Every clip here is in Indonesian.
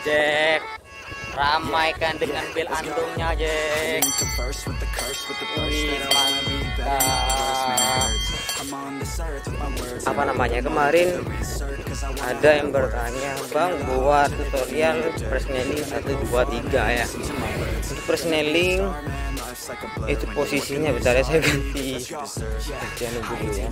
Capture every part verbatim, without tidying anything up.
Jack, ramaikan dengan bel andungnya, Jack. Wih, mantap. Apa namanya, kemarin ada yang bertanya, Bang, buat tutorial persneling satu dua tiga ya. Untuk persneling itu posisinya, bentar ya, saya ganti bagian dulu ya.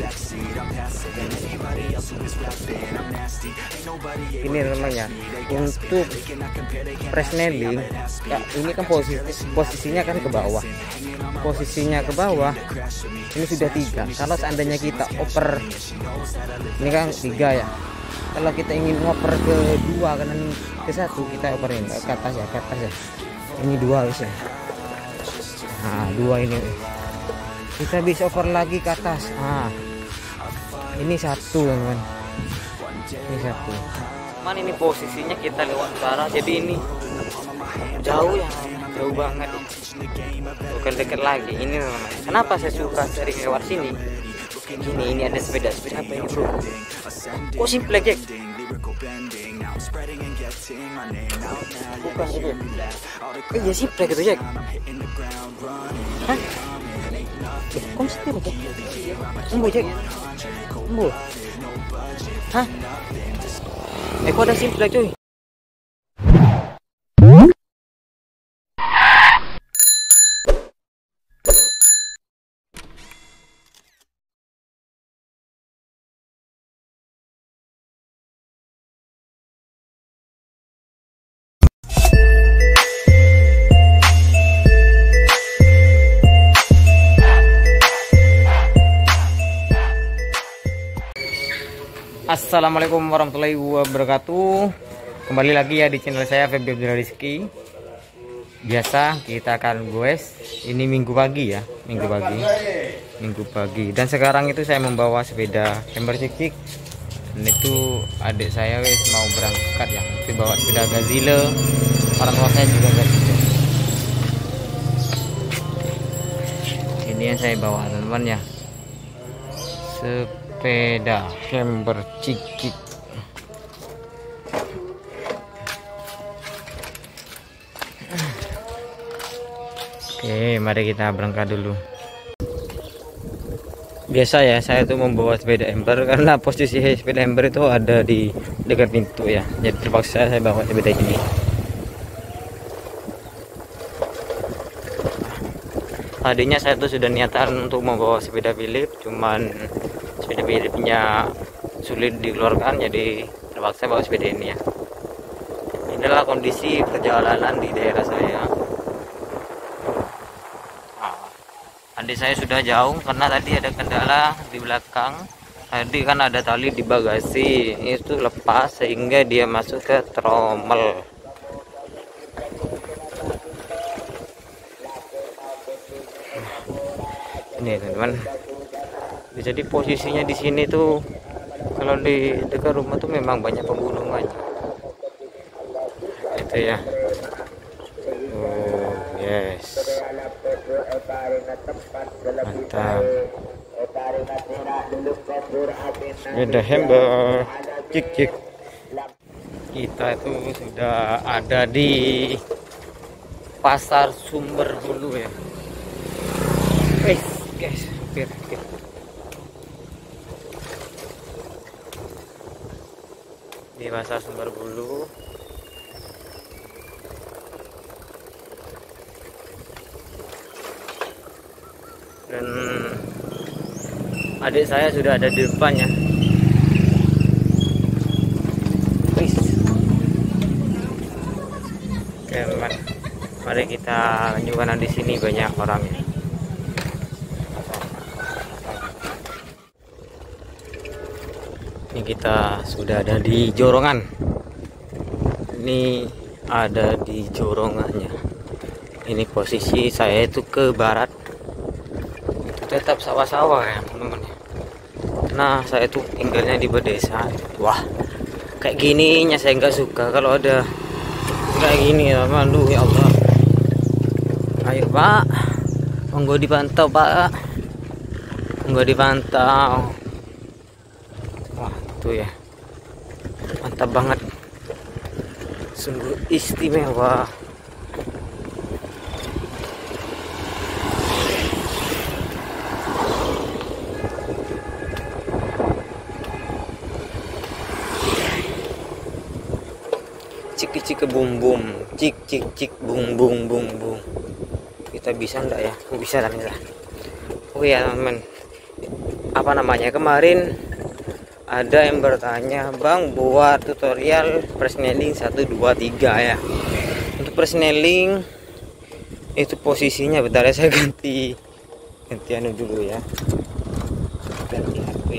Ini namanya untuk persneling ya, ini kan posisi posisinya kan ke bawah, posisinya ke bawah ini sudah tiga. Kalau seandainya kita oper, ini kan tiga ya, kalau kita ingin ngoper ke dua kanan ke satu, kita operin ke atas ya, ke atas ya, ini dua bisa. Nah, dua ini kita bisa oper lagi ke atas. Nah, ini satu teman, ini satu. Cuman ini posisinya kita lewat utara, jadi ini jauh ya, jauh banget. Bukan dekat lagi. Ini teman. Kenapa saya suka sering lewat sini? Ini ini ada sepeda, sepeda apa ini bro? Kok simple Jack? Bukan gitu. Eh ya simple gitu Jack. Hah? Kok mesti Jack? Embo Jack? Embo? Hah? Eh kok ada simple cuy? Assalamualaikum warahmatullahi wabarakatuh. Kembali lagi ya di channel saya Feby Abdul Rizky. Biasa kita akan goes. Ini minggu pagi ya, minggu pagi, minggu pagi. Dan sekarang itu saya membawa sepeda camper cik-cik. Dan itu adik saya wes mau berangkat ya. Itu bawa sepeda Gazelle. Orang tua saya juga Gazelle. Ini yang saya bawa teman-teman ya. Sepeda camper cik-cik. Oke, mari kita berangkat dulu. Biasa ya, saya tuh membawa sepeda ember karena posisi sepeda ember itu ada di dekat pintu ya. Jadi terpaksa saya bawa sepeda ini. Tadinya saya tuh sudah niatan untuk membawa sepeda Philip, cuman sepeda Philipnya sulit dikeluarkan, jadi terpaksa bawa sepeda ini ya. Inilah kondisi perjalanan di daerah saya. Adik saya sudah jauh karena tadi ada kendala di belakang. Tadi kan ada tali di bagasi, itu lepas sehingga dia masuk ke tromel. Ini teman-teman. Jadi posisinya di sini tuh kalau di dekat rumah tuh memang banyak pegunungan. Itu ya. Oh, yes. Mantap. Sepeda hammer cik-cik. Kita itu sudah ada di Pasar Sumber Bulu ya. Guys, guys, hampir, hampir. Di Pasar Sumber Bulu. Dan adik saya sudah ada di depannya. Oke teman, mari kita lanjutkan. Di sini banyak orangnya. Ini kita sudah ada di Jorongan. Ini ada di Jorongannya. Ini posisi saya itu ke barat. Tetap sawah-sawah ya teman-teman. Nah saya tuh tinggalnya di pedesa. Wah kayak gininya saya nggak suka kalau ada kayak gini ya. Aduh ya Allah. Ayo Pak, monggo dipantau Pak, monggo dipantau. Wah tuh ya, mantap banget. sungguh istimewa. Cik cik bum bum, cik cik cik bum bum bum bum. Kita bisa enggak ya? Bisa lah, bisa. Oh ya teman, apa namanya, kemarin ada yang bertanya, bang buat tutorial persneling satu dua tiga ya. Untuk persneling itu posisinya, bentar ya, saya ganti ganti anu dulu ya, ganti H P.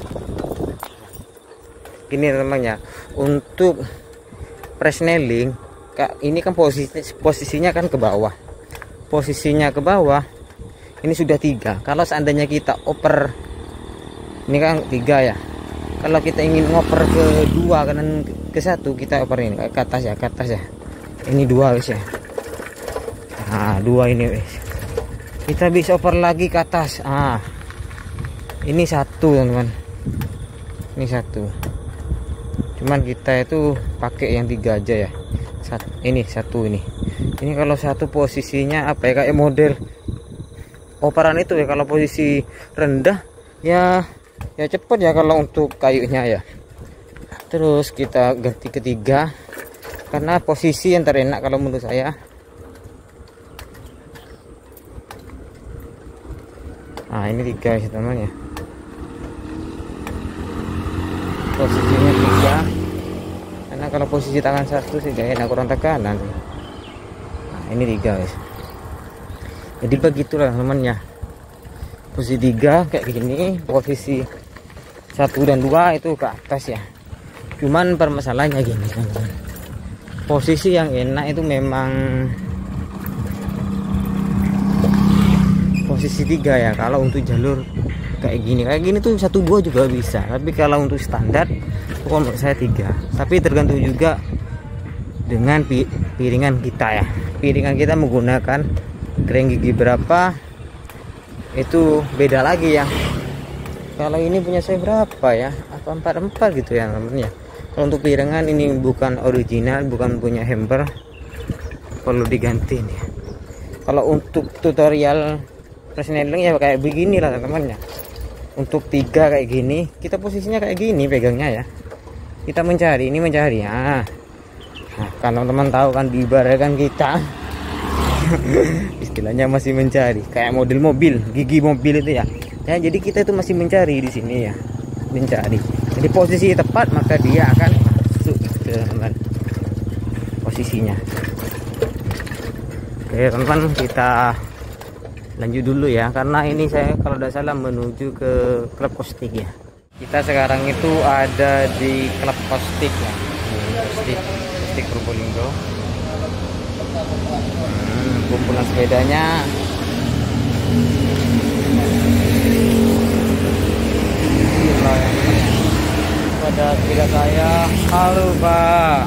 Ini temannya, untuk persneling ini kan posisi posisinya kan ke bawah, posisinya ke bawah ini sudah tiga. Kalau seandainya kita oper, ini kan tiga ya, kalau kita ingin ngoper ke dua kanan ke satu, kita oper ini ke atas ya, ke atas ya, ini dua wis ya, nah dua ini wis, kita bisa oper lagi ke atas. Ah ini satu teman-teman, ini satu, cuman kita itu pakai yang tiga aja ya. Satu, ini satu, ini ini kalau satu posisinya apa ya, kayak model operan itu ya. Kalau posisi rendah ya ya cepet ya kalau untuk kayunya ya. Terus kita ganti ketiga, karena posisi yang terenak kalau menurut saya. Nah ini tiga ya teman ya, posisinya tiga, karena kalau posisi tangan satu sih gak enak, kurang tekanan. Nah ini tiga guys, jadi begitulah temannya, posisi tiga kayak gini, posisi satu dan dua itu ke atas ya. Cuman permasalahannya gini teman-teman, posisi yang enak itu memang posisi tiga ya. Kalau untuk jalur kayak gini kayak gini tuh satu dua juga bisa, tapi kalau untuk standar pokoknya menurut saya tiga. Tapi tergantung juga dengan pi piringan kita ya, piringan kita menggunakan kering gigi berapa itu beda lagi ya. Kalau ini punya saya berapa ya, apa empat empat gitu ya namanya. Kalau untuk piringan ini bukan original, bukan punya Hamper, perlu diganti nih. Kalau untuk tutorial persneling ya kayak begini lah teman-teman ya. Untuk tiga kayak gini, kita posisinya kayak gini pegangnya ya, kita mencari, ini mencari ya. Nah, kan teman-teman tahu kan, diibaratkan kita istilahnya masih mencari, kayak model mobil, gigi mobil itu ya. Ya jadi kita itu masih mencari di sini ya, mencari. Jadi posisi tepat maka dia akan masuk ke teman posisinya. Oke teman-teman, kita lanjut dulu ya, karena ini saya kalau tidak salah menuju ke klub kostik ya. Kita sekarang itu ada di klub kostik ya, kostik kostik Probolinggo. Hmm, kumpulan sepedanya pada sepeda saya. Halo Pak,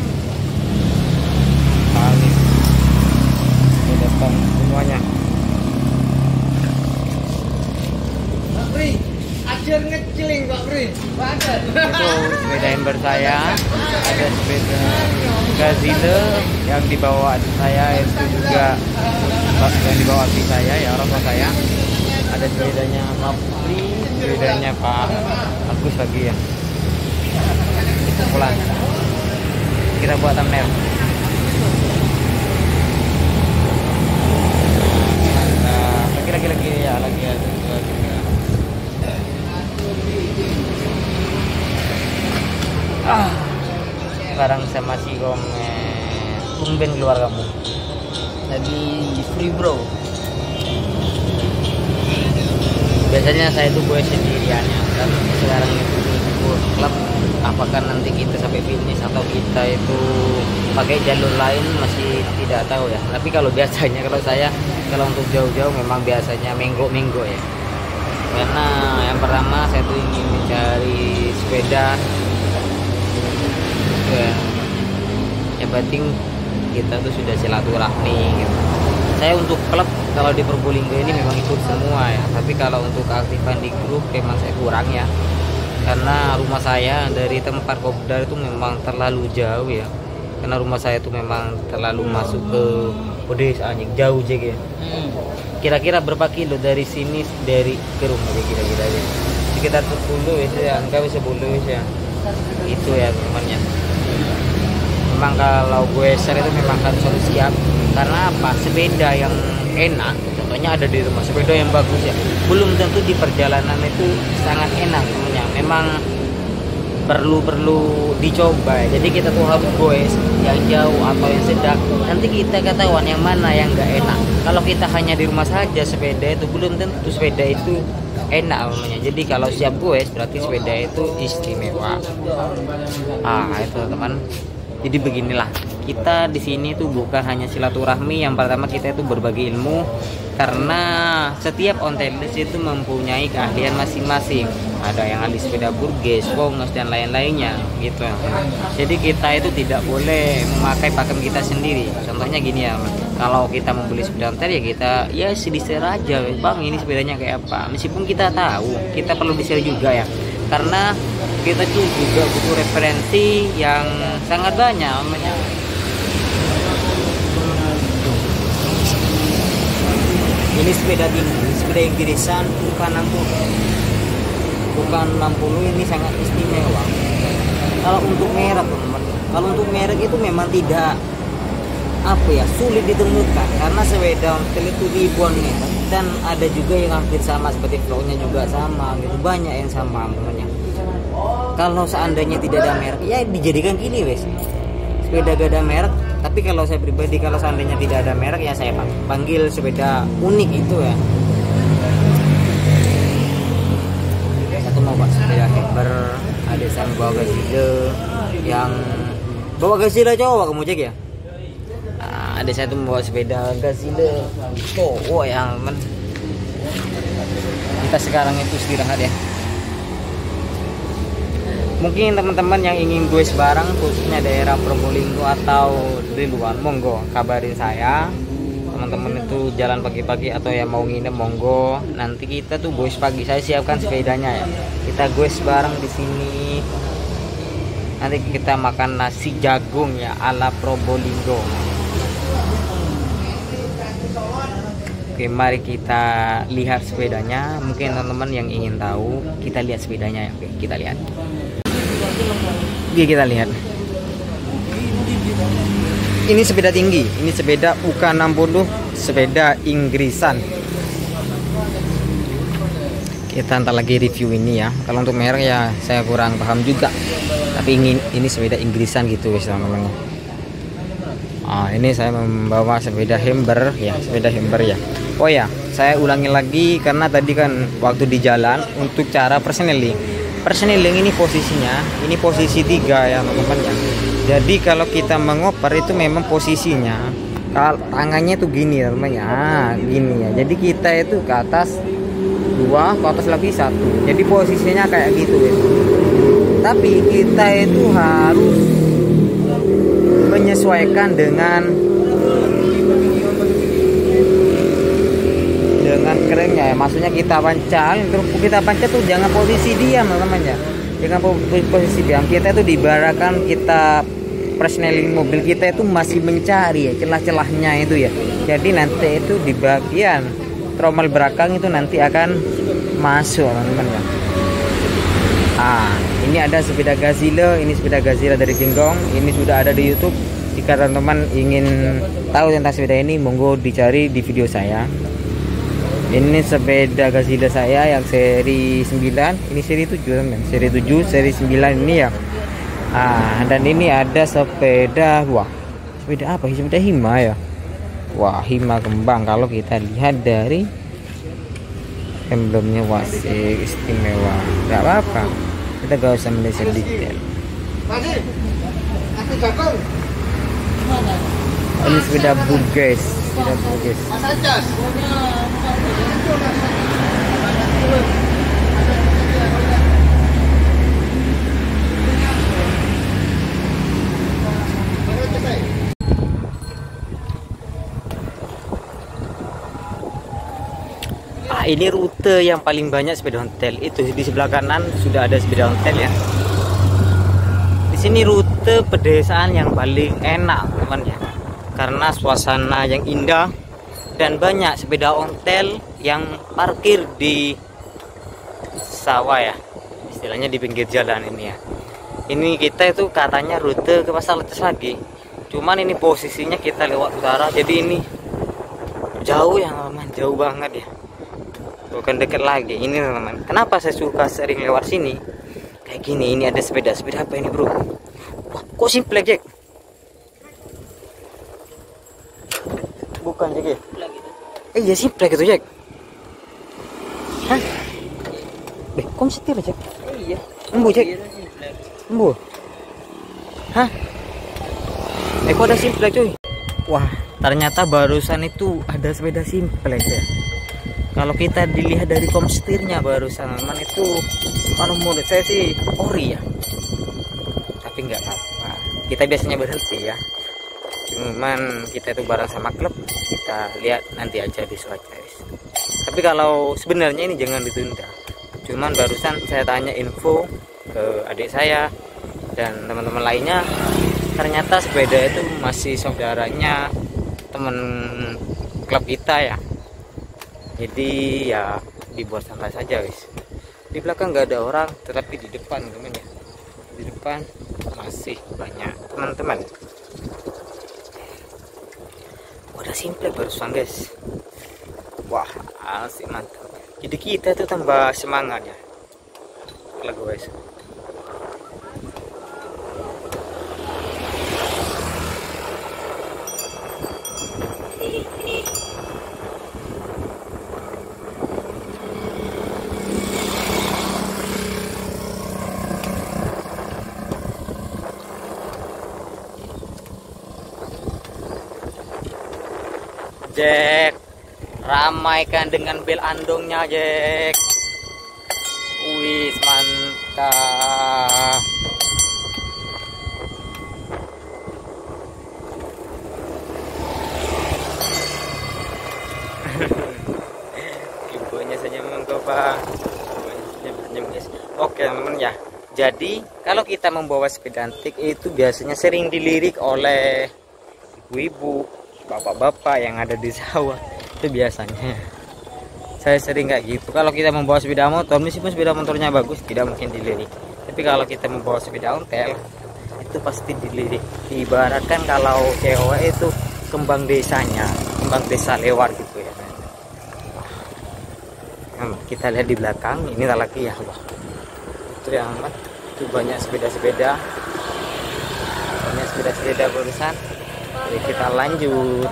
kali datang semuanya. Ajar ngeciling Pak Bri. Itu sepeda Hamper saya, ada sepeda Gazelle yang dibawa adik saya, itu juga yang dibawa adik saya ya, orang tua saya. Ada sepedanya Pak Bri, sepedanya Pak Agus lagi ya. Pulang kita buat thumbnail. Lagi lagi lagi ya, lagi ya, lagi ya. Ah, sekarang saya masih komen. Tumben keluar kamu Lagi free bro. Biasanya saya tuh gue sendirian ya, dan sekarang itu ikut klub. Apakah nanti kita sampai finish atau kita itu pakai jalur lain masih tidak tahu ya. Tapi kalau biasanya kalau saya kalau untuk jauh-jauh memang biasanya minggu-minggu ya. Karena yang pertama saya tuh ingin mencari sepeda ya, yang penting kita tuh sudah silaturahmi gitu. Saya untuk klub kalau di Probolinggo ini memang ikut semua ya, tapi kalau untuk keaktifan di grup memang saya kurang ya, karena rumah saya dari tempat kopdar itu memang terlalu jauh ya. karena rumah saya itu memang terlalu masuk ke pedesaan yang jauh juga. Hmm. Kira-kira berapa kilo dari sini dari ke rumah kira-kira sekitar sepuluh ya, enggak bisa sepuluh ya. Itu ya temannya. Memang kalau gue share itu memang harus harus siap, karena apa? Sepeda yang enak, contohnya ada di rumah, sepeda yang bagus ya, belum tentu di perjalanan itu sangat enak temennya. Memang perlu perlu dicoba. Jadi kita tuh harus goes yang jauh atau yang sedang. Nanti kita ketahuan yang mana yang nggak enak. Kalau kita hanya di rumah saja sepeda itu belum tentu sepeda itu enak namanya. Jadi kalau siap goes berarti sepeda itu istimewa. Ah itu teman. Jadi beginilah, kita di sini tuh bukan hanya silaturahmi. Yang pertama kita itu berbagi ilmu, karena setiap ontelis itu mempunyai keahlian masing-masing. Ada yang ahli sepeda burges, wonges dan lain-lainnya gitu. Jadi kita itu tidak boleh memakai pakem kita sendiri. Contohnya gini ya, kalau kita membeli sepeda ontel ya kita ya sedisir aja, bang ini sepedanya kayak apa. Meskipun kita tahu, kita perlu disir juga ya, karena kita tuh juga butuh referensi yang sangat banyak namanya. Ini sepeda tinggi, sepeda yang irisan bukan enam puluh, bukan enam puluh, ini sangat istimewa. Kalau untuk merek teman, kalau untuk merek itu memang tidak apa ya, sulit ditemukan, karena sepeda ontel itu ribuan merek dan ada juga yang hampir sama seperti vlognya juga sama gitu, banyak yang sama namanya. Kalau seandainya tidak ada merek ya dijadikan gini wes, sepeda gak ada merek. Tapi kalau saya pribadi, kalau seandainya tidak ada merek ya saya panggil sepeda unik itu ya. Satu mau buat sepeda Hammer, ada yang bawa Gazelle, yang bawa Gazelle cowok kamu cek ya. Nah, ada satu membawa sepeda Gazelle cowok yang men. Kita sekarang itu istirahat ya. Mungkin teman-teman yang ingin goes bareng khususnya daerah Probolinggo atau di luar, monggo kabarin saya. Teman-teman itu jalan pagi-pagi atau yang mau nginep monggo. Nanti kita tuh goes pagi, saya siapkan sepedanya ya. Kita goes bareng di sini. Nanti kita makan nasi jagung ya ala Probolinggo. Oke, mari kita lihat sepedanya. Mungkin teman-teman yang ingin tahu, kita lihat sepedanya ya. Oke, kita lihat. Oke, kita lihat. Ini sepeda tinggi, ini sepeda U K enam puluh, sepeda Inggrisan. Kita ntar lagi review ini ya. Kalau untuk merek ya saya kurang paham juga. Tapi ingin ini sepeda Inggrisan gitu wis teman-teman. Ah, ini saya membawa sepeda Hammer ya, sepeda Hammer ya. Oh ya, saya ulangi lagi karena tadi kan waktu di jalan untuk cara persneling. Persneling ini posisinya, ini posisi tiga ya teman-teman ya. Jadi kalau kita mengoper itu memang posisinya kalau tangannya tuh gini teman-teman ya, gini ya. Jadi kita itu ke atas dua, ke atas lagi satu. Jadi posisinya kayak gitu ya. Tapi kita itu harus menyesuaikan dengan dengan kerennya ya, maksudnya kita pancal, terus kita pancal tuh jangan posisi diam teman-teman ya, jangan posisi diam. Kita itu diibaratkan kita persneling mobil kita itu masih mencari ya celah-celahnya itu ya. Jadi nanti itu di bagian tromel belakang itu nanti akan masuk teman-teman ya. Ah, ini ada sepeda Gazelle, ini sepeda Gazelle dari Genggong, ini sudah ada di YouTube. Jika teman-teman ingin tahu tentang sepeda ini, monggo dicari di video saya. Ini sepeda Gazelle saya yang seri sembilan, ini seri tujuh teman, seri tujuh, seri sembilan ini ya. Ah, dan ini ada sepeda, wah, sepeda apa? Sepeda Hima ya. Wah, Hima kembang. Kalau kita lihat dari emblemnya, wah, istimewa. Gak apa-apa, kita gak usah melihat detail. Ini sepeda burges, sepeda burges. Ah, ini rute yang paling banyak sepeda ontel. Itu di sebelah kanan sudah ada sepeda ontel ya. Di sini rute rute pedesaan yang paling enak teman ya, karena suasana yang indah dan banyak sepeda ontel yang parkir di sawah ya, istilahnya di pinggir jalan ini ya. Ini kita itu katanya rute ke Pasar Leces lagi, cuman ini posisinya kita lewat utara, jadi ini jauh ya teman, jauh banget ya, bukan deket lagi ini teman. Kenapa saya suka sering lewat sini kayak gini? Ini ada sepeda, sepeda apa ini bro? Wah, kok simple Jack? Bukan Jack ya? Eh iya simple gitu Jack. Hah? Eh, kok setir Jack? Iya. Embu Jack? Embu? Hah? Eh kok ada simple cuy? Wah, ternyata barusan itu ada sepeda simple ya. Kalau kita dilihat dari komsetirnya barusan teman itu, kalau menurut saya sih ori ya. Tapi nggak apa-apa, kita biasanya berhenti ya. Cuman kita itu bareng sama klub, kita lihat nanti aja di cuaca. Tapi kalau sebenarnya ini jangan ditunda. Cuman barusan saya tanya info ke adik saya dan teman-teman lainnya, ternyata sepeda itu masih saudaranya teman klub kita ya. Jadi ya dibuat santai saja guys. Di belakang nggak ada orang, tetapi di depan teman ya, di depan masih banyak teman-teman. Udah simple barusan guys. Wah asik mantap. Jadi kita tuh tambah semangat ya lagu guys. Jack, ramaikan dengan bel andongnya Jack. Wih mantap. Ibunya saja menggopa. Oke teman ya. Jadi kalau kita membawa sepeda antik itu biasanya sering dilirik oleh ibu-ibu, bapak-bapak yang ada di sawah. Itu biasanya saya sering kayak gitu. Kalau kita membawa sepeda motor, meskipun sepeda motornya bagus, tidak mungkin dilirik. Tapi kalau kita membawa sepeda ontel, itu pasti dilirik. Ibaratkan kalau cewek itu kembang desanya, kembang desa lewat gitu ya. Nah, kita lihat di belakang, ini lagi ya. Wah, itu yang amat. Itu banyak sepeda-sepeda, banyak sepeda-sepeda barusan. Jadi kita lanjut.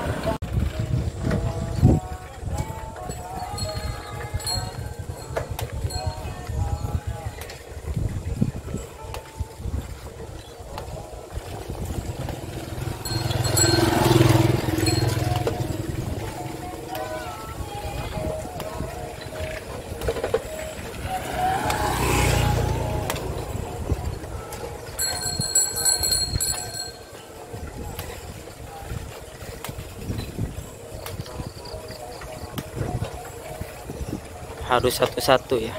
Harus satu-satu ya.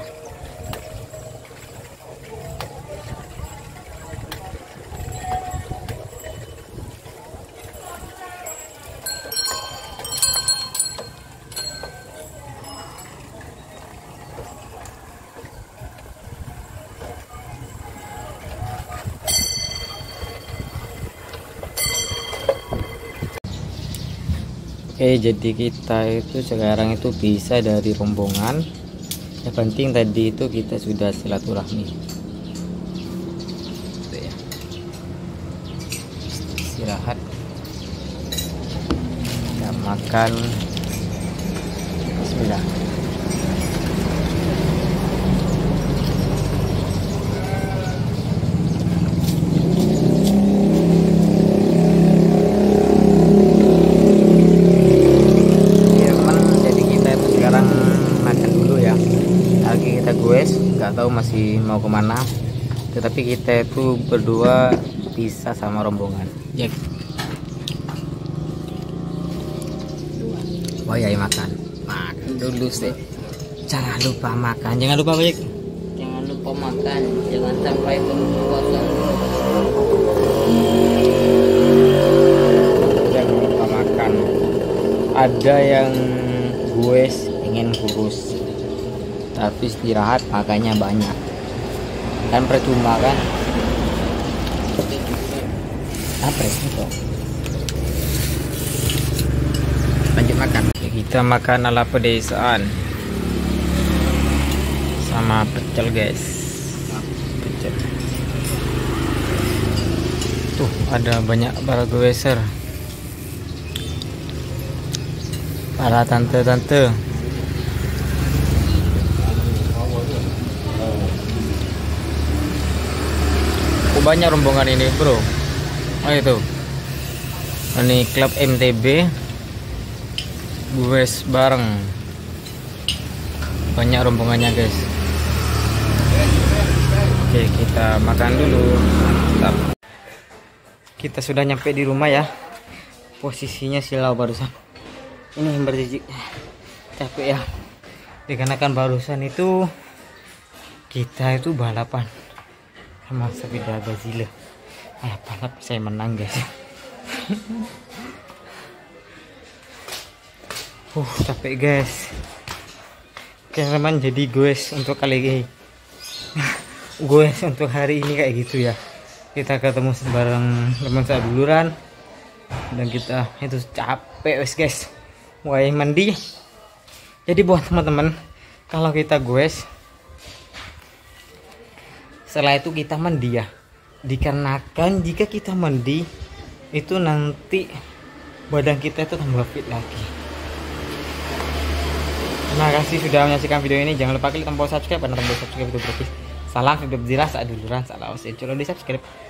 Oke, jadi kita itu sekarang itu bisa dari rombongan. Yang penting tadi itu kita sudah silaturahmi. Tuh ya. Istirahat. Kita makan. Bismillah. Nggak tahu masih mau kemana, tetapi kita itu berdua bisa sama rombongan Jack. Oh ya, makan makan dulu sih, jangan lupa makan, jangan lupa Jack, Jangan lupa makan, jangan sampai berpuasa. ada yang gue ingin kurus tapi istirahat makanya banyak kan, percuma kan. Apa itu? Lanjut makan. Oke, kita makan ala pedesaan sama pecel guys. Pecel. Tuh ada banyak para goeser, para tante-tante. Oh, banyak rombongan ini bro. Oh itu, ini klub M T B goes bareng, banyak rombongannya guys. Oke, kita makan dulu. Mantap. Kita sudah nyampe di rumah ya. Posisinya silau barusan. Ini yang berjijik. Capek ya. Dikarenakan barusan itu kita itu balapan sama sepeda Godzilla. Eh, balap saya menang guys. uh, capek guys. Teman jadi guys untuk kali ini. Guys untuk hari ini kayak gitu ya. Kita ketemu bareng teman saya duluran dan kita itu capek wes guys. Mulai mandi. Jadi buat teman-teman, kalau kita guys, setelah itu kita mandi ya. Dikarenakan jika kita mandi itu nanti badan kita itu tambah fit lagi. Terima kasih sudah menyaksikan video ini. Jangan lupa klik tombol subscribe dan tombol subscribe itu gratis. Salam hidup zirah saat duluran, salam usin. Coba di subscribe.